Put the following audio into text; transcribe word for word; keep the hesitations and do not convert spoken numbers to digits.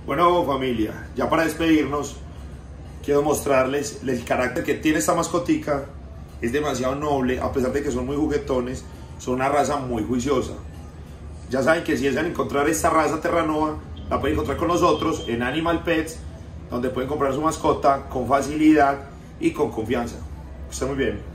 Bueno, familia, ya para despedirnos, quiero mostrarles el carácter que tiene esta mascotica. Es demasiado noble, a pesar de que son muy juguetones, son una raza muy juiciosa. Ya saben que si desean encontrar esta raza Terranova, la pueden encontrar con nosotros en Animal Pets, donde pueden comprar su mascota con facilidad y con confianza. Que estén muy bien.